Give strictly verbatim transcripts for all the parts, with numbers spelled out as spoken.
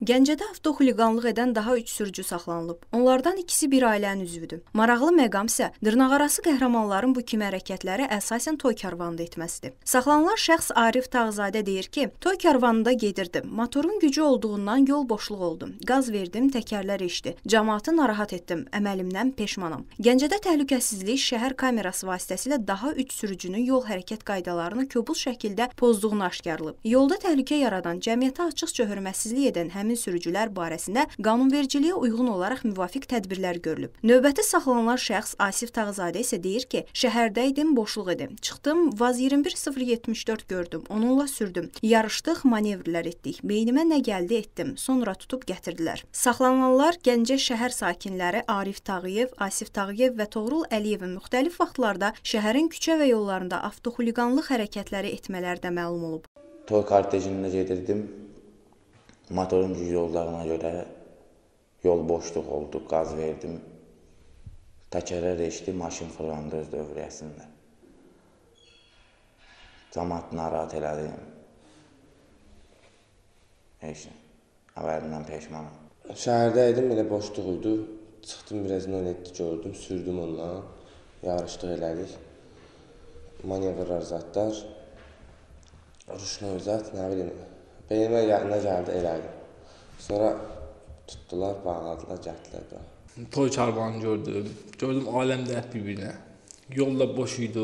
Gəncədə avtoxuliqanlıq edən daha üç sürücü saxlanılıb. Onlardan ikisi bir ailənin üzvüdür. Maraqlı məqam isə dırnaqarası qəhrəmanların bu kimi hərəkətləri əsasən toy karvanında etməsidir. Saxlanılan şəxs Arif Tağzadə deyir ki, toy karvanında gedirdim. Motorun gücü olduğundan yol boşluq oldu. Qaz verdim, təkərlər eşdi. Cəmaatı narahat etdim. Əməlimdən peşmanam. Gəncədə təhlükəsizlik şəhər kamerası vasitəsilə daha üç sürücünün yol hərəkət qaydalarını kobud şəkildə pozduğunu aşkarlayıb. Yolda təhlükə yaradan, cəmiyyətə açıqca hörmətsizlik edən həmin sürücülər barəsində qanunvericiliyə uyğun olaraq müvafiq tədbirlər görülüb. Növbəti saxlanılan şəxs Asif Tağzadə isə deyir ki, şəhərdə idim, boşluq edim. Çıxdım, Vaz iyirmi bir sıfır yetmiş dörd gördüm, onunla sürdüm. Yarışdıq, manevrlər etdik. Beynimə nə gəldi etdim, sonra tutub gətirdilər. Saxlanılanlar Gəncə şəhər sakinləri Arif Tağıyev, Asif Tağıyev və Toğrul Əliyevin müxtəlif vaxtlarda şəhərin küçə və yollarında avtoxuliqanlıq hərəkətləri etmələri də məlum olub. Toy kortejində gedirdim. Motorun gücü olduğuna görə yol boşluq oldu, qaz verdim. Təkərlər eşdi, maşın fırlandı öz dövriyyəsində. Cəmaat narahat elədim. Heç nə. Əvvəlindən peşmanam. Şəhərdə idim, elə boşluq idi. Çıxdım, biraz nol etdi, gördüm, sürdüm onunla. Yarışdıq elədik. Manevrlar zatlar. Ruşna özət, nə bilim. Beynimə nə gəldi elədim. Sonra tutdular, bağladılar, gətirdilər. Toy karvanı gördüm. Gördüm aləm dəyət bir-birinə. Yolda boş idi.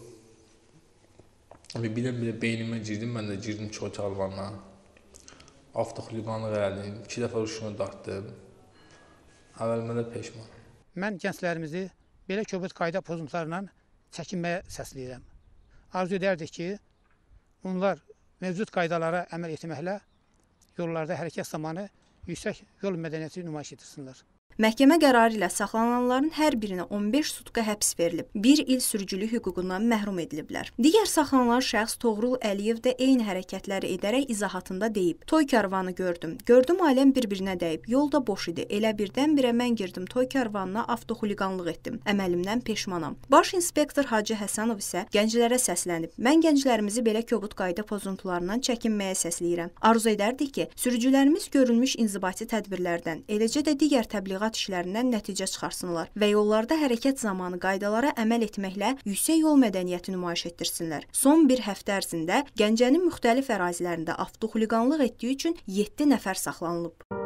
Bir-birə beynimə girdim, mən də girdim toy karvanına. Avtoxuliqanlıq elədim. İki dəfə ruşunu dartdım. Əvvəlimə də peşmanam. Mən gənclərimizi belə kobud qayda pozuntularla çəkinməyə səsləyirəm. Arzu edərdik ki, onlar mövcud qaydalara əməl etməklə yollarda hərəkət zamanı yüksək yol mədəniyyəti nümayiş edirsinlər. Məhkəmə qərarı ilə saxlanılanların hər birinə on beş sutka həbs verilib, bir il sürücülük hüququndan məhrum ediliblər. Digər saxlanılan şəxs Toğrul Əliyev də eyni hərəkətləri edərək izahatında deyib. Toy karvanı gördüm. Gördüm aləm bir-birinə dəyib. Yolda boş idi. Elə birdən-birə mən girdim toy karvanına, avtoxuliqanlıq etdim. Əməlimdən peşmanam. Baş inspektor Hacı Həsənov isə gənclərə səslənib. Mən gənclərimizi belə kobud qayda pozuntularından çəkinməyə səsləyirəm. Arzu edərdik ki, sürücülərimiz görülmüş inzibati tədbirlərdən, eləcə də digər təbliğat işlərindən nəticə çıxarsınlar və yollarda hərəkət zamanı qaydalara əməl etməklə yüksək yol mədəniyyəti nümayiş etdirsinlər. Son bir həftə ərzində Gəncənin müxtəlif ərazilərində avtoxuliqanlıq etdiyi üçün yeddi nəfər saxlanılıb.